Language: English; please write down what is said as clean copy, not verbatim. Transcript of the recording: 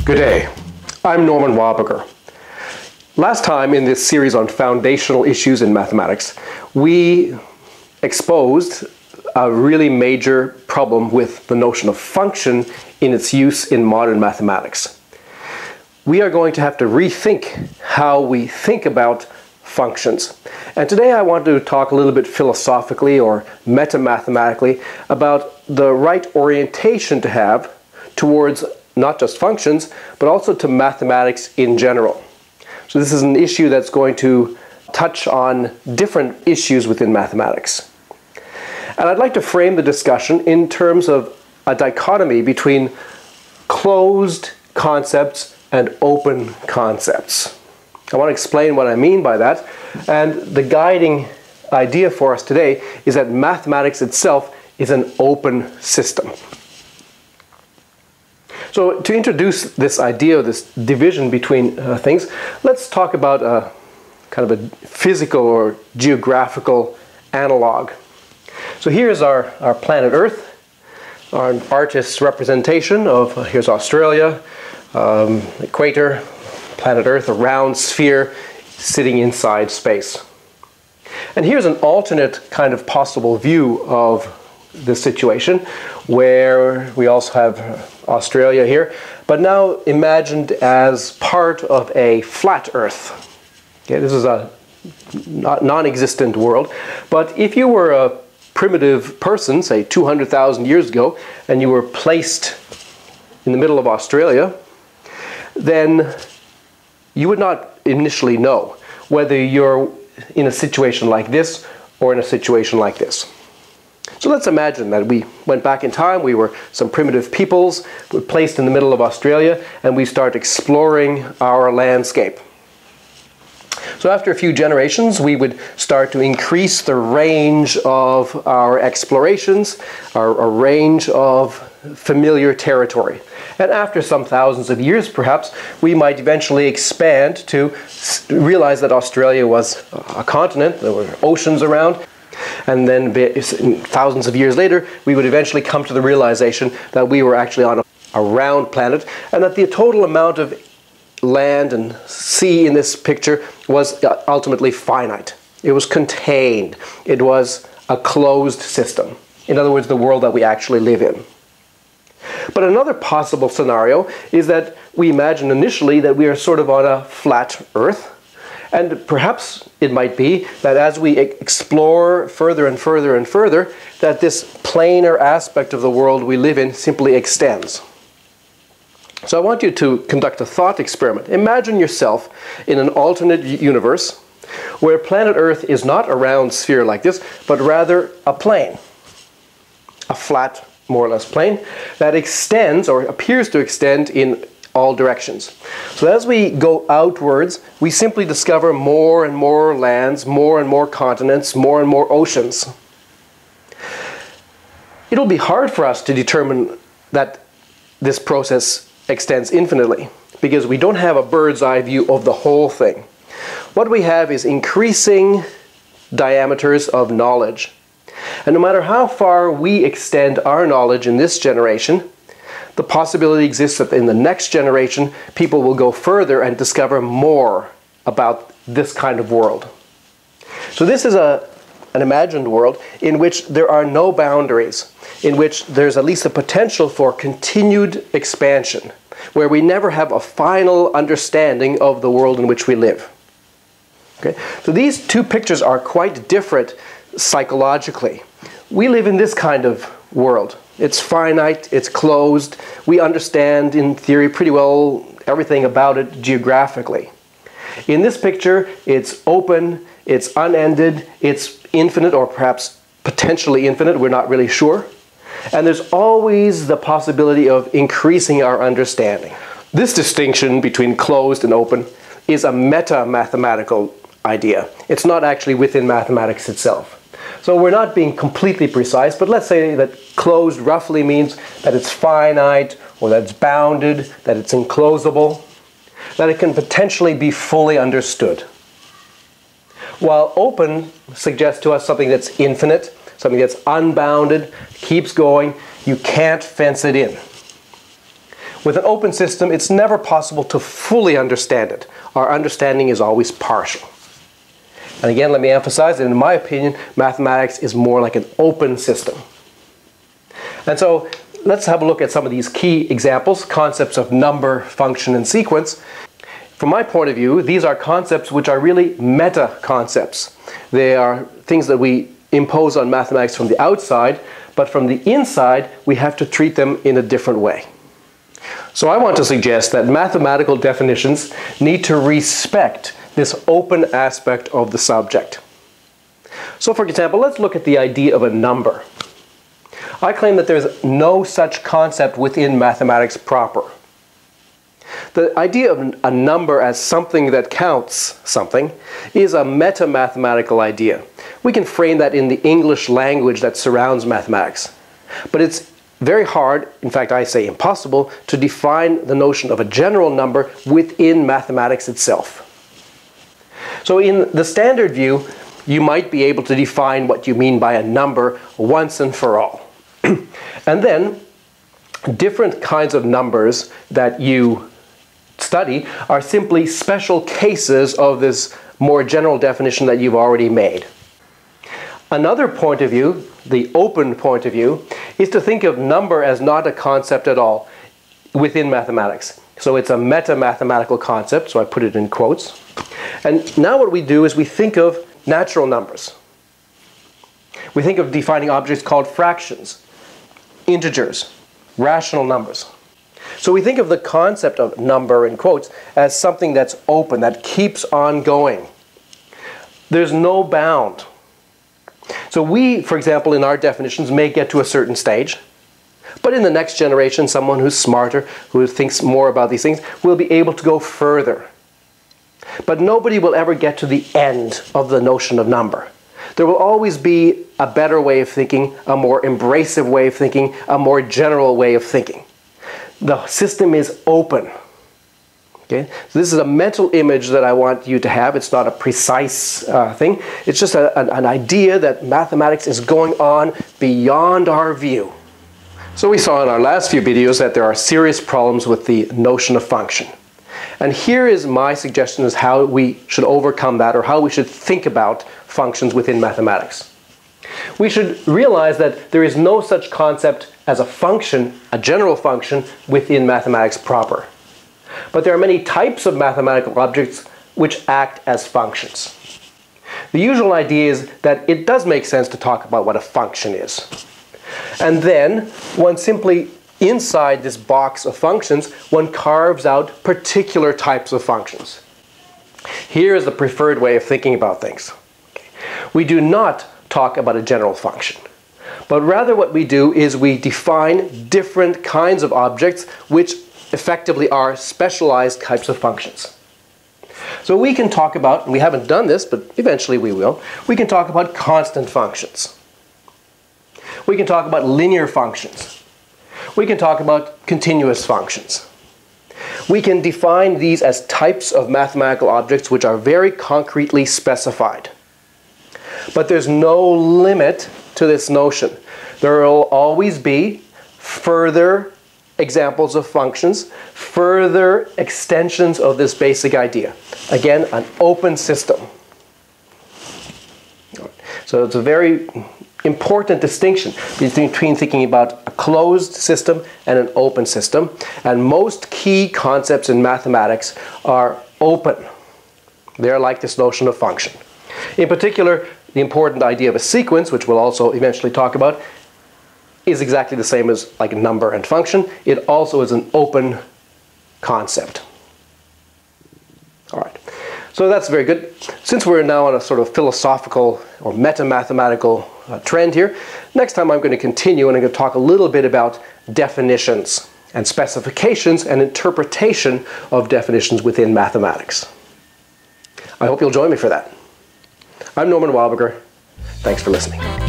Good day. I'm Norman Wabaker. Last time in this series on foundational issues in mathematics, we exposed a really major problem with the notion of function in its use in modern mathematics. We are going to have to rethink how we think about functions. And today I want to talk a little bit philosophically or meta-mathematically about the right orientation to have towards not just functions, but also to mathematics in general. So this is an issue that's going to touch on different issues within mathematics. And I'd like to frame the discussion in terms of a dichotomy between closed concepts and open concepts. I want to explain what I mean by that, and the guiding idea for us today is that mathematics itself is an open system. So to introduce this idea, this division between things, let's talk about a kind of a physical or geographical analog. So here's our planet Earth, our artist's representation of, here's Australia, equator, planet Earth, a round sphere sitting inside space. And here's an alternate kind of possible view of this situation where we also have Australia here, but now imagined as part of a flat Earth. Okay, this is a non-existent world, but if you were a primitive person, say 200,000 years ago, and you were placed in the middle of Australia, then you would not initially know whether you're in a situation like this or in a situation like this. So let's imagine that we went back in time, we were some primitive peoples, we were placed in the middle of Australia, and we start exploring our landscape. So after a few generations, we would start to increase the range of our explorations, our range of familiar territory. And after some thousands of years, perhaps, we might eventually expand to realize that Australia was a continent, there were oceans around. And then thousands of years later, we would eventually come to the realization that we were actually on a round planet, and that the total amount of land and sea in this picture was ultimately finite. It was contained. It was a closed system. In other words, the world that we actually live in. But another possible scenario is that we imagine initially that we are sort of on a flat Earth. And perhaps it might be that as we explore further and further and further, that this planar aspect of the world we live in simply extends. So I want you to conduct a thought experiment. Imagine yourself in an alternate universe where planet Earth is not a round sphere like this, but rather a plane. A flat, more or less plane that extends or appears to extend in all directions. So as we go outwards, we simply discover more and more lands, more and more continents, more and more oceans. It'll be hard for us to determine that this process extends infinitely because we don't have a bird's eye view of the whole thing. What we have is increasing diameters of knowledge. And no matter how far we extend our knowledge in this generation, the possibility exists that in the next generation, people will go further and discover more about this kind of world. So this is an imagined world in which there are no boundaries, in which there's at least a potential for continued expansion, where we never have a final understanding of the world in which we live. Okay? So these two pictures are quite different psychologically. We live in this kind of world. It's finite, it's closed. We understand, in theory, pretty well everything about it geographically. In this picture, it's open, it's unended, it's infinite, or perhaps potentially infinite, we're not really sure. And there's always the possibility of increasing our understanding. This distinction between closed and open is a meta-mathematical idea. It's not actually within mathematics itself. So we're not being completely precise, but let's say that closed roughly means that it's finite, or that it's bounded, that it's enclosable, that it can potentially be fully understood. While open suggests to us something that's infinite, something that's unbounded, keeps going, you can't fence it in. With an open system, it's never possible to fully understand it. Our understanding is always partial. And again, let me emphasize that in my opinion, mathematics is more like an open system. And so let's have a look at some of these key examples, concepts of number, function, and sequence. From my point of view, these are concepts which are really meta concepts. They are things that we impose on mathematics from the outside, but from the inside, we have to treat them in a different way. So I want to suggest that mathematical definitions need to respect this open aspect of the subject. So for example, let's look at the idea of a number. I claim that there's no such concept within mathematics proper. The idea of a number as something that counts something is a meta-mathematical idea. We can frame that in the English language that surrounds mathematics. But it's very hard, in fact I say impossible, to define the notion of a general number within mathematics itself. So in the standard view, you might be able to define what you mean by a number once and for all. And then different kinds of numbers that you study are simply special cases of this more general definition that you've already made. Another point of view, the open point of view, is to think of number as not a concept at all within mathematics. So it's a meta-mathematical concept, so I put it in quotes. And now what we do is we think of natural numbers. We think of defining objects called fractions, integers, rational numbers. So we think of the concept of number in quotes as something that's open, that keeps on going. There's no bound. So we, for example, in our definitions may get to a certain stage, but in the next generation, someone who's smarter, who thinks more about these things, will be able to go further. But nobody will ever get to the end of the notion of number. There will always be a better way of thinking, a more embracive way of thinking, a more general way of thinking. The system is open. Okay? So this is a mental image that I want you to have. It's not a precise thing. It's just an idea that mathematics is going on beyond our view. So we saw in our last few videos that there are serious problems with the notion of function. And here is my suggestion as how we should overcome that, or how we should think about functions within mathematics. We should realize that there is no such concept as a function, a general function, within mathematics proper. But there are many types of mathematical objects which act as functions. The usual idea is that it does make sense to talk about what a function is. And then one simply, inside this box of functions, one carves out particular types of functions. Here is the preferred way of thinking about things. We do not talk about a general function, but rather what we do is we define different kinds of objects which effectively are specialized types of functions. So we can talk about, and we haven't done this, but eventually we will, we can talk about constant functions. We can talk about linear functions. We can talk about continuous functions. We can define these as types of mathematical objects which are very concretely specified. But there's no limit to this notion. There will always be further examples of functions, further extensions of this basic idea. Again, an open system. So it's a very important distinction between thinking about a closed system and an open system. And most key concepts in mathematics are open. They're like this notion of function. In particular, the important idea of a sequence, which we'll also eventually talk about, is exactly the same as like a number and function. It also is an open concept. All right. So that's very good. Since we're now on a sort of philosophical or meta-mathematical trend here, next time I'm going to continue and I'm going to talk a little bit about definitions and specifications and interpretation of definitions within mathematics. I hope you'll join me for that. I'm Norman Wildberger. Thanks for listening.